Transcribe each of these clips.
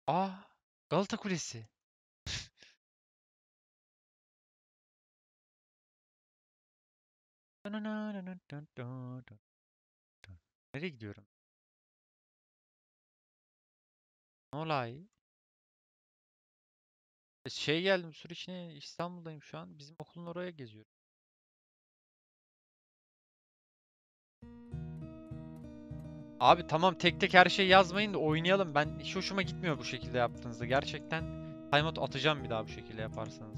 Ah, Galata Kulesi. Nereye gidiyorum? Ne olay? Geldim Suriç'ine, İstanbul'dayım şu an. Bizim okulun oraya geziyorum. Abi tamam, tek tek her şeyi yazmayın da oynayalım. Ben hiç hoşuma gitmiyor bu şekilde yaptığınızda. Gerçekten timeout atacağım bir daha bu şekilde yaparsanız.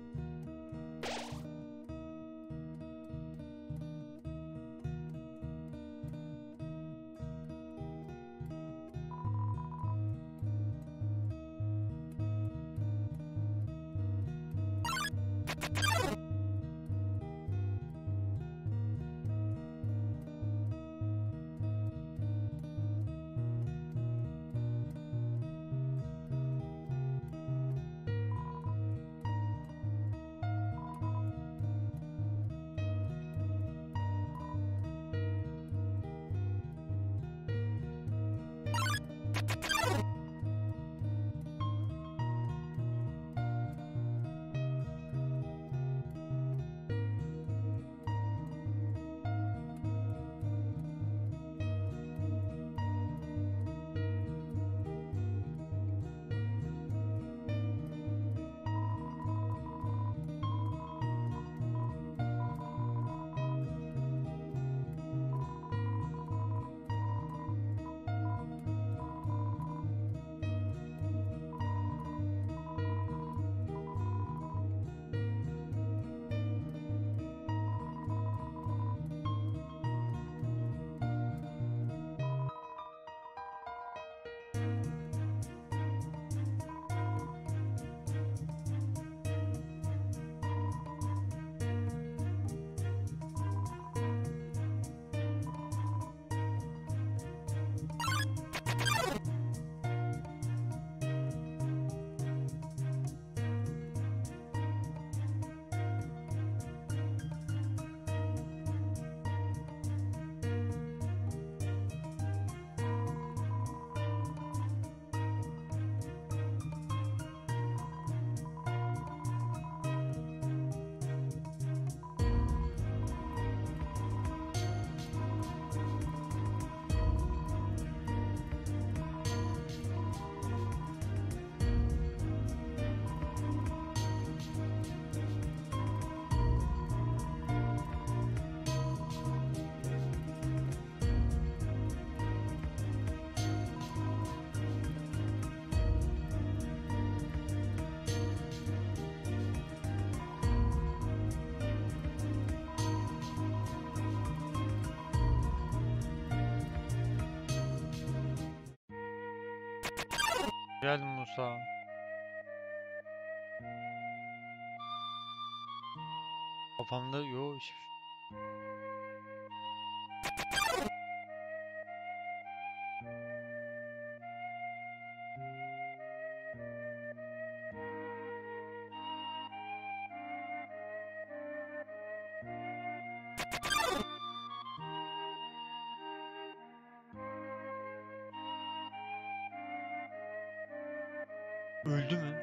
Geldim Musa. Kafamda yo hiçbir şey. Öldü mü?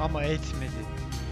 Ama etmedi.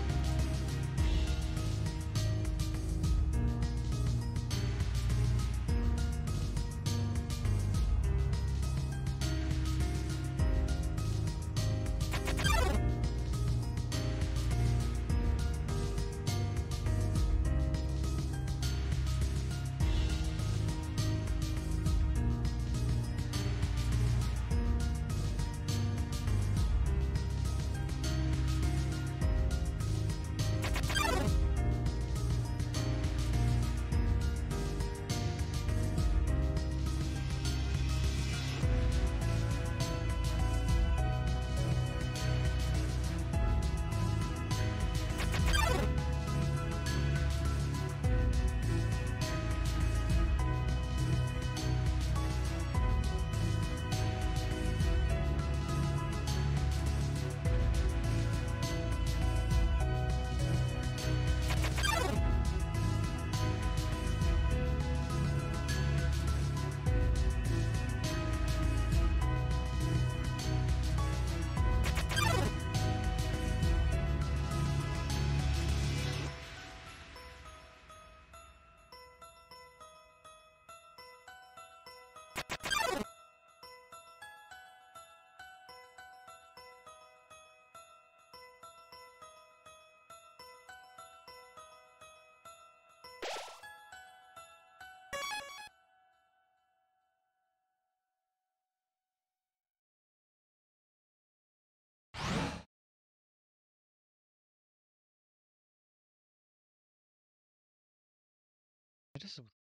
Neresi bu?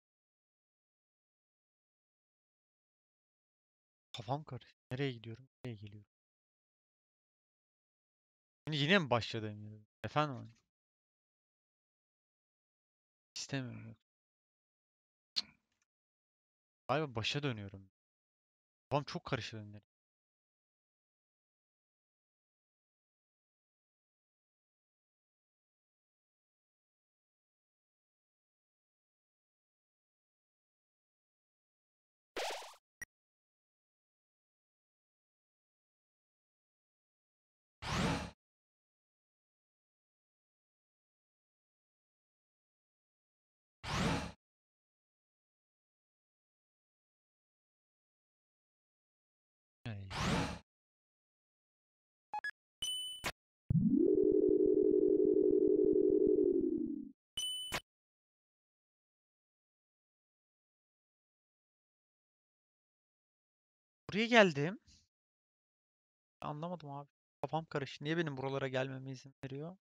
Kafam karıştı. Nereye gidiyorum? Nereye geliyorum? Yine mi başladığım yere? Efendim abi? İstemiyorum. Galiba başa dönüyorum. Kafam çok karıştı benim. Ay. Buraya geldim. Anlamadım abi. Kafam karıştı. Niye benim buralara gelmeme izin veriyor?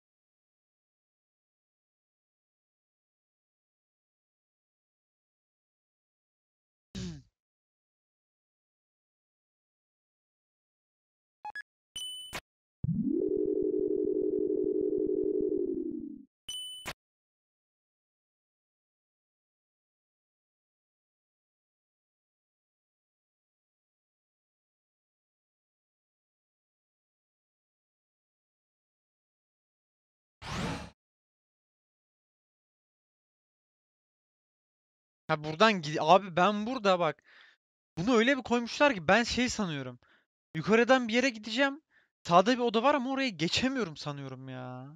Ha buradan abi ben burada bak. Bunu öyle bir koymuşlar ki ben şey sanıyorum. Yukarıdan bir yere gideceğim. Sağda bir oda var ama oraya geçemiyorum sanıyorum ya.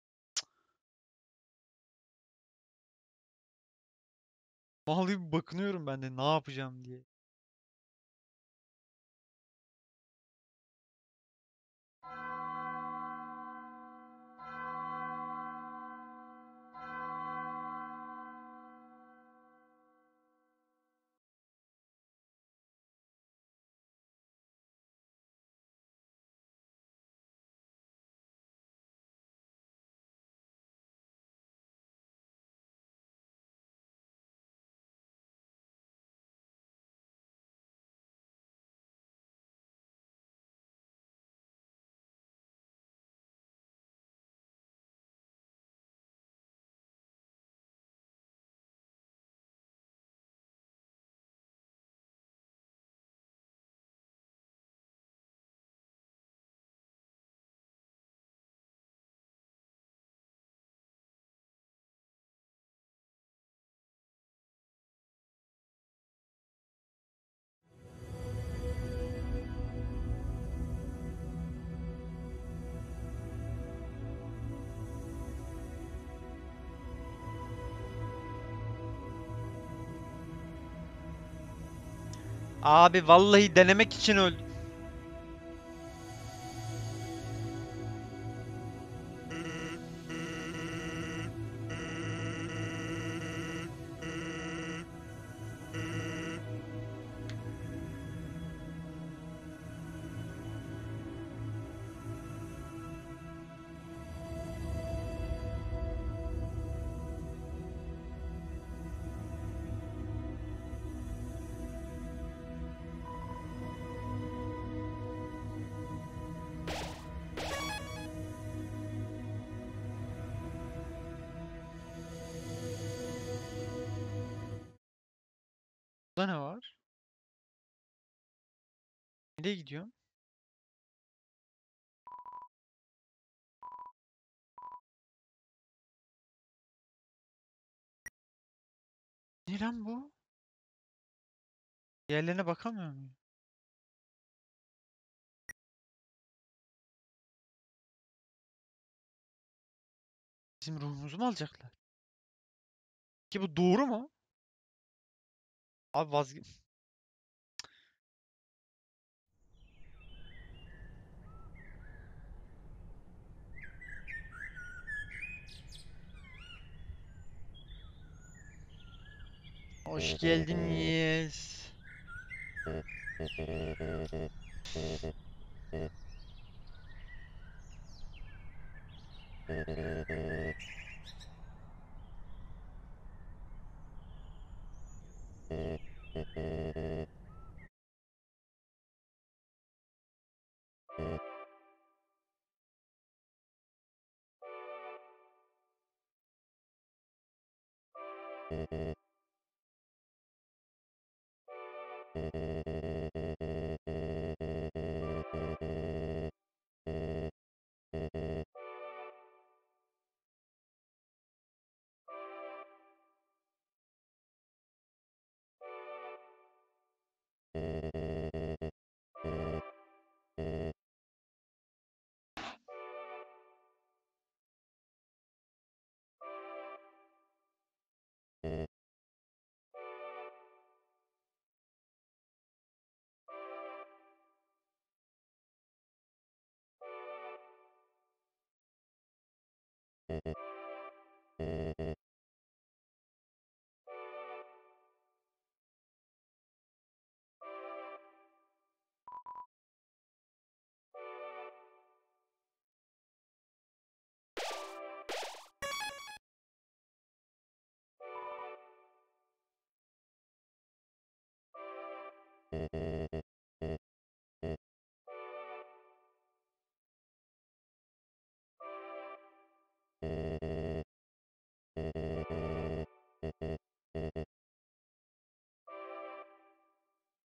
Vallahi bir bakınıyorum ben de ne yapacağım diye. Abi vallahi denemek için öldüm. Burada ne var? Nereye gidiyorum? Ne lan bu? Yerlerine bakamıyor muyum? Bizim ruhumuzu mu alacaklar? Ki bu doğru mu? Abi Hoş geldiniz.